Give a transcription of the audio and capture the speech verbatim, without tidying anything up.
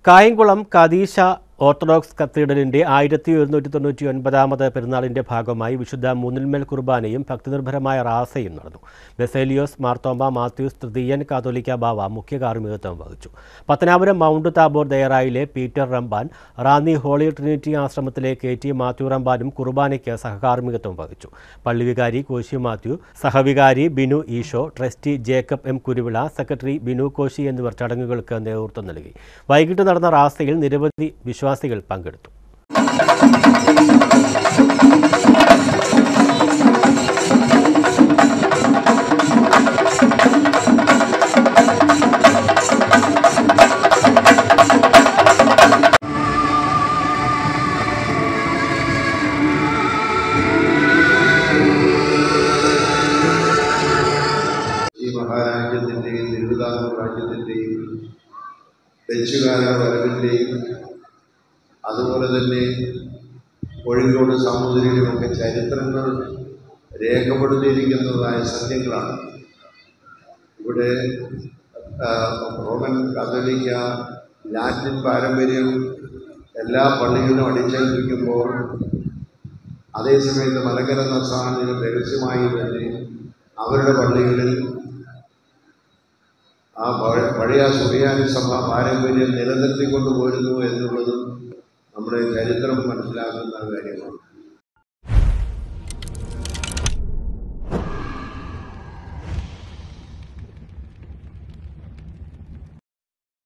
Kayamkulam കദീശ orthodox കത്തീഡ്രലിന്റെ ആയിരത്തി ഒരുന്നൂറ്റി തൊണ്ണൂറ്റി ഒൻപതാമത് പെരുന്നാളിന്റെ ഭാഗമായി വിശുദ്ധ മൂന്നിൽമേൽ കുർബാനയും ഭക്തിനിർഭരമായ റാസയും നടന്നു. ബെസേലിയോസ് മാർത്തോമ മാത്യൂസ് തൃതീയൻ കാതോലിക്ക ബാവ മുഖ്യ കാർമ്മികത്വം വഹിച്ചു. പത്തനാപുരം മൗണ്ട് താബോർ ദയറായിലെ പീറ്റർ റമ്പാൻ, റാന്നി ഹോളി ട്രിനിറ്റി ആശ്രമത്തിലെ കെ ടി മാത്യു റമ്പാനും കുർബാനയ്ക്ക് സഹകാർമ്മികത്വം വഹിച്ചു. പള്ളിവികാരി കോശി മാത്യു, സഹവികാരി Binu Esho, trustee Jacob M Kuruvila, secretary Binu Koshy എന്നിവർ ചടങ്ങുകൾക്ക് നേതൃത്വം നൽകി. വൈകിട്ട് നടന്ന റാസയിൽ നിരവധി വിശ്വാസികൾ പങ്കെടുത്തു. ഈ മഹാരാജ്യത്തിൻ്റെയും തിരുവിതാംകൂർ രാജ്യത്തിൻ്റെയും ഡച്ചുകാര വരവിൻ്റെയും അതുപോലെ തന്നെ കോഴിക്കോട് സാമൂതിരിയുടെയൊക്കെ ചരിത്രങ്ങൾ രേഖപ്പെടുത്തിയിരിക്കുന്നതായ സത്യങ്ങളാണ്. ഇവിടെ റോമൻ കാതോലിക്ക ലാറ്റിൻ പാരമ്പര്യം എല്ലാ പള്ളികളിലും അടിച്ചേൽപ്പിക്കുമ്പോൾ അതേസമയത്ത് മലങ്കര നസ്രാണികളും രഹസ്യമായി തന്നെ അവരുടെ പള്ളികളിൽ ആ പഴയ സുറിയാനി സഭ പാരമ്പര്യം നിലനിർത്തിക്കൊണ്ടു പോരുന്നു എന്നുള്ളതും നമ്മുടെ ചരിത്രം മനസ്സിലാക്കുന്ന കാര്യമാണ്.